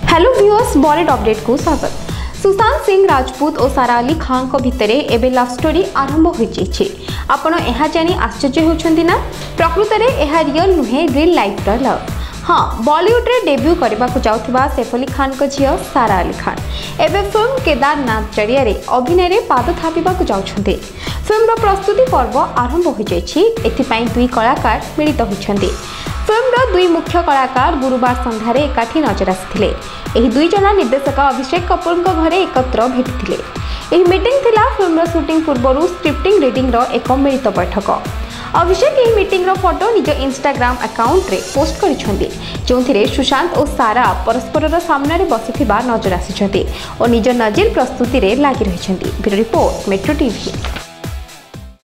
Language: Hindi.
हेलो व्यूअर्स, बॉलीवुड अपडेट को स्वागत। सुशांत सिंह राजपूत और सारा अली खान को भितर एबे लव स्टोरी आरंभ हो जाइए। आपण यह जानी आश्चर्य होछंती ना? प्रकृत में यह रियल नुहे, रियल लाइफ लव। हाँ, बॉलीवुड रे डेब्यू करने को जाउथिबा सैफ अली खान को झियो सारा अली खान एबे फिल्म केदारनाथ जरिया रे अभिनय रे पाद थापिबा को जाउछंती। फिल्म प्रस्तुति पर्व आरंभ हो जाइए। एथिपाई दुई कलाकार मिलित होइछंती। फिल्म दुई मुख्य कलाकार गुरुवार संध्यार एकाठी नजर आसिथिले। एही दुई जना निर्देशक अभिषेक कपूर घरे एकत्र भेटिथिले। एही मीटिंग थिला फिल्म शूटिंग पूर्व स्क्रिप्टिंग रीडिंग एक मिलित बैठक। अभिषेक एही मीटिंग फोटो निज इंस्टाग्राम अकाउंट रे पोस्ट करिसेंती, जोंथिरे सुशांत और सारा परस्पर सामने बसिथिबा नजर आसिछंती और निज नजर प्रस्तुति रे लागि रहिसेंती। Bureau report, Metro TV.